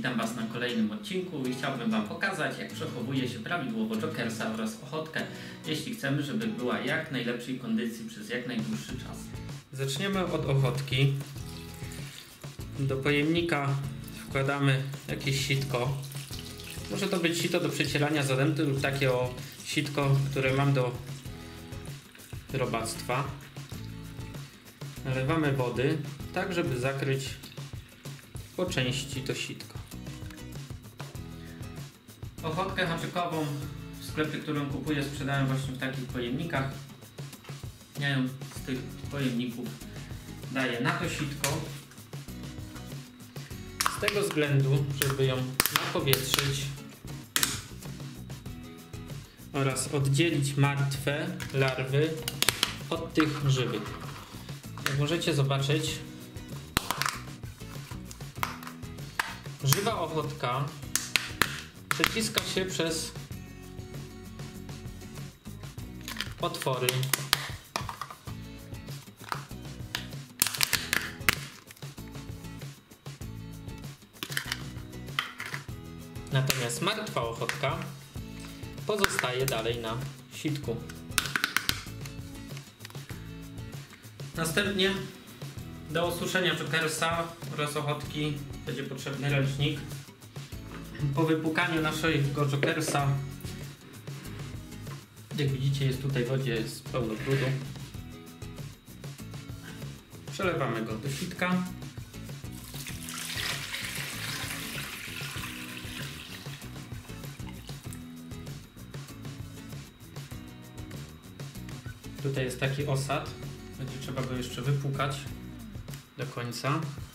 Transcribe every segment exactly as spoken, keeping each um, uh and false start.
Witam Was na kolejnym odcinku i chciałbym Wam pokazać, jak przechowuje się prawidłowo jokersa oraz ochotkę, jeśli chcemy, żeby była jak najlepszej kondycji przez jak najdłuższy czas. Zaczniemy od ochotki. Do pojemnika wkładamy jakieś sitko. Może to być sito do przecierania zanęty lub takie o sitko, które mam do robactwa. Nalewamy wody, tak żeby zakryć po części to sitko. Ochotkę haczykową w sklepie, którą kupuję, sprzedają właśnie w takich pojemnikach. Ja ją z tych pojemników daję na to sitko. Z tego względu, żeby ją napowietrzyć oraz oddzielić martwe larwy od tych żywych. Jak możecie zobaczyć, żywa ochotka przeciska się przez otwory. Natomiast martwa ochotka pozostaje dalej na sitku. Następnie do osuszenia jokersa oraz ochotki będzie potrzebny ręcznik. Po wypłukaniu naszego jokersa, jak widzicie, jest tutaj w wodzie, jest pełno brudu. Przelewamy go do sitka. Tutaj jest taki osad, będzie trzeba go jeszcze wypłukać do końca.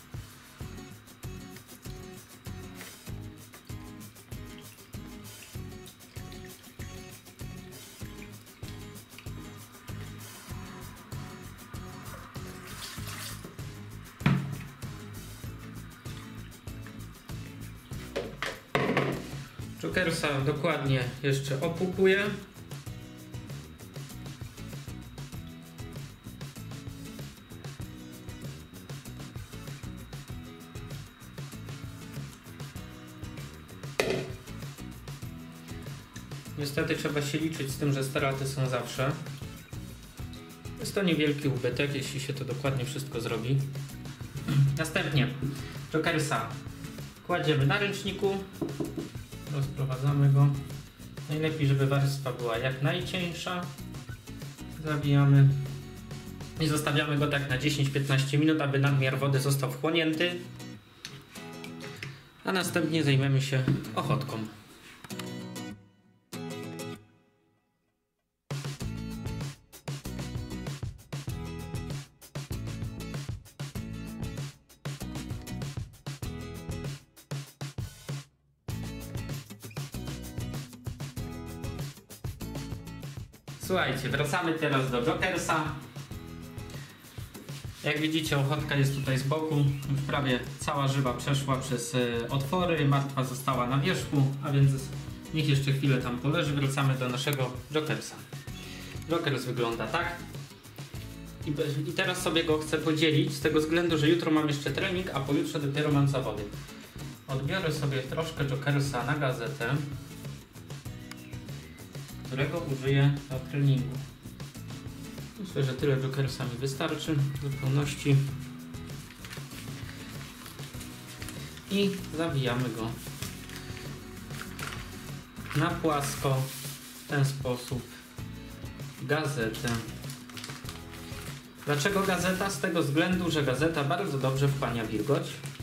Jokersa dokładnie jeszcze opłukuję. Niestety trzeba się liczyć z tym, że straty są zawsze. Jest to niewielki ubytek, jeśli się to dokładnie wszystko zrobi. Następnie jokersa kładziemy na ręczniku, rozprowadzamy go. Najlepiej, żeby warstwa była jak najcieńsza. Zawijamy i zostawiamy go tak na dziesięć do piętnastu minut, aby nadmiar wody został wchłonięty. A następnie zajmiemy się ochotką. Słuchajcie, wracamy teraz do jokersa. Jak widzicie, ochotka jest tutaj z boku. Już prawie cała żywa przeszła przez y, otwory, martwa została na wierzchu, a więc niech jeszcze chwilę tam poleży. Wracamy do naszego jokersa. Jokers wygląda tak. I, I teraz sobie go chcę podzielić z tego względu, że jutro mam jeszcze trening, a pojutrze dopiero mam zawody. Odbiorę sobie troszkę jokersa na gazetę, którego użyję do treningu. Myślę, że tyle jokersa mi wystarczy w zupełności. I zawijamy go na płasko w ten sposób gazetę. Dlaczego gazeta? Z tego względu, że gazeta bardzo dobrze wchłania wilgoć.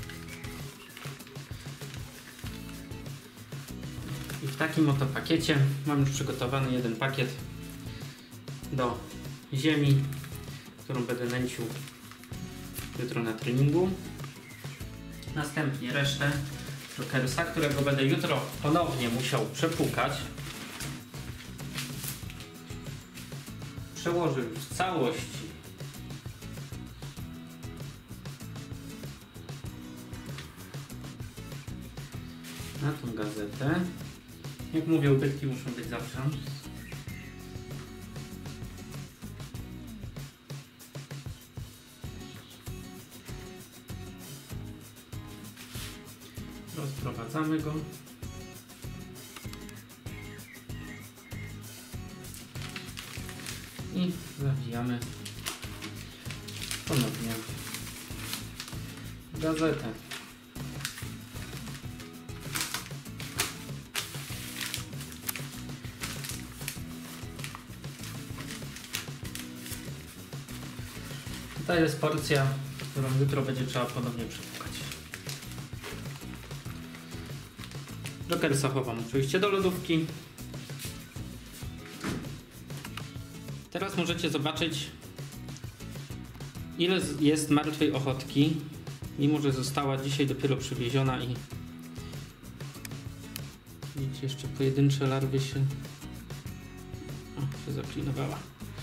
I w takim oto pakiecie mam już przygotowany jeden pakiet do ziemi, którą będę nęcił jutro na treningu. Następnie resztę jokersa, którego będę jutro ponownie musiał przepłukać, przełożę już w całości na tą gazetę. Jak mówię, ubytki muszą być zawsze. Rozprowadzamy go. I zawijamy ponownie gazetę. To jest porcja, którą jutro będzie trzeba ponownie przepłukać. Jokersa chowam oczywiście do lodówki. Teraz możecie zobaczyć, ile jest martwej ochotki, mimo że została dzisiaj dopiero przywieziona i widzicie, jeszcze pojedyncze larwy się, o, się zaklinowała.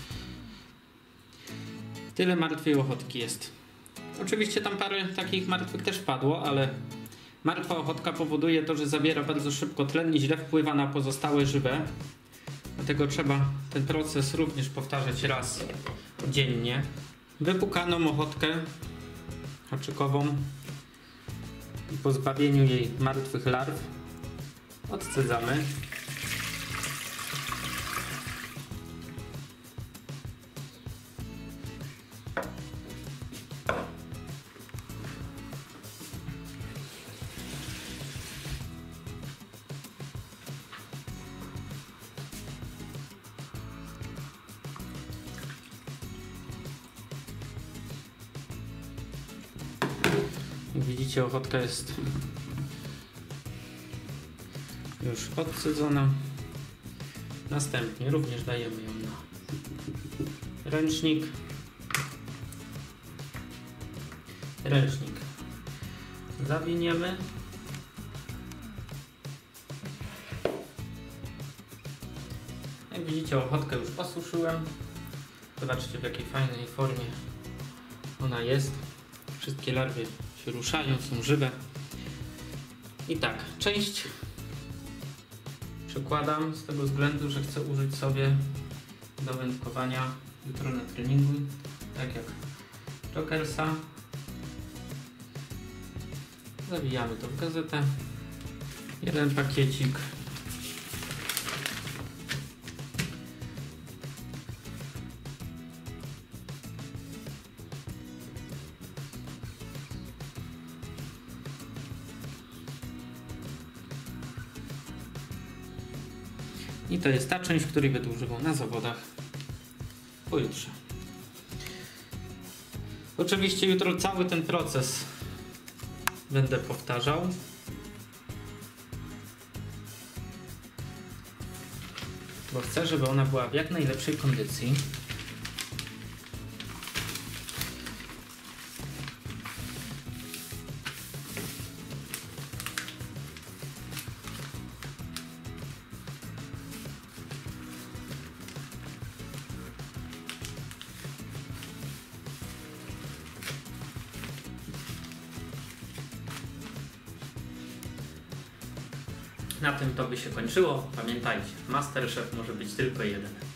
Tyle martwej ochotki jest. Oczywiście tam parę takich martwych też padło, ale martwa ochotka powoduje to, że zabiera bardzo szybko tlen i źle wpływa na pozostałe żywe. Dlatego trzeba ten proces również powtarzać raz dziennie. Wypukaną ochotkę haczykową i po zbawieniu jej martwych larw odcedzamy. Widzicie, ochotka jest już odcedzona. Następnie również dajemy ją na ręcznik. Ręcznik zawiniemy. Jak widzicie, ochotkę już osuszyłem. Zobaczcie, w jakiej fajnej formie ona jest. Wszystkie larwy się ruszają, są żywe. I tak, część przekładam z tego względu, że chcę użyć sobie do wędkowania jutro na treningu, tak jak Jokersa. Zawijamy to w gazetę. Jeden pakiecik. I to jest ta część, której będę używał na zawodach pojutrze. Oczywiście jutro cały ten proces będę powtarzał. Bo chcę, żeby ona była w jak najlepszej kondycji. Na tym to by się kończyło. Pamiętajcie, MasterChef może być tylko jeden.